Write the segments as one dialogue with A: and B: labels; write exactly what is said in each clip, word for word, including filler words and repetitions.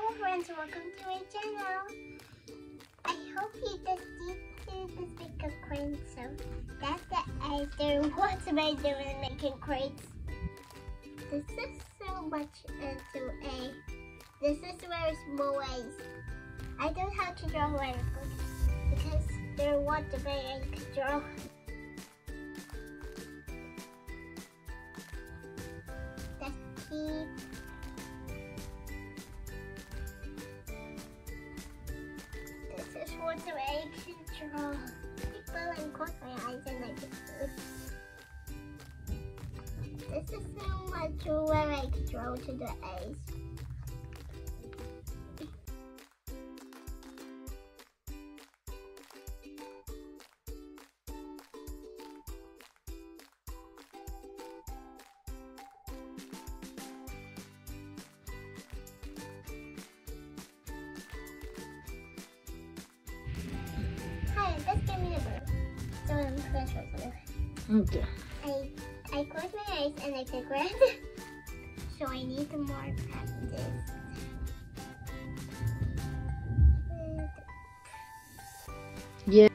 A: Hello friends, welcome to my channel. I hope you just did this big of cranes. So that's the ice there. What am I doing making crates? This is so much into a. This is very small ways. I don't have to draw very good because there what the way I could draw. Let's keep. This is what the way I can draw. People and close my eyes and I can do. This is so much where I can draw to the eyes. Hi, just give me the bird. So I'm gonna show you.
B: Okay.
A: I I close my eyes and I pick red. So I need more practice.
B: Yeah.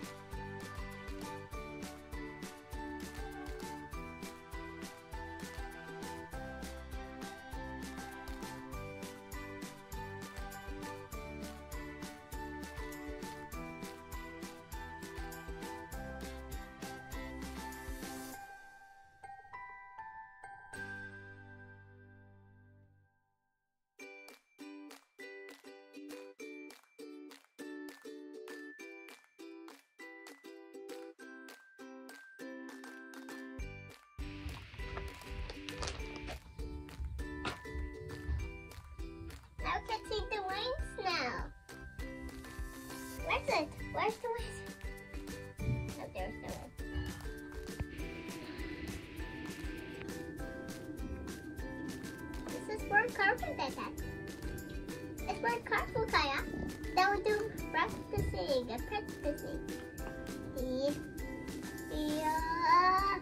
A: Now I can see the wings now. Where's it? Where's the wings? No, there's no wings. This is for carpet that It's for carpet kaya. That we do practicing and practicing. Yeah. Yeah.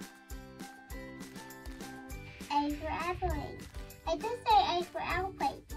A: A for airplane. I just say A for airplane.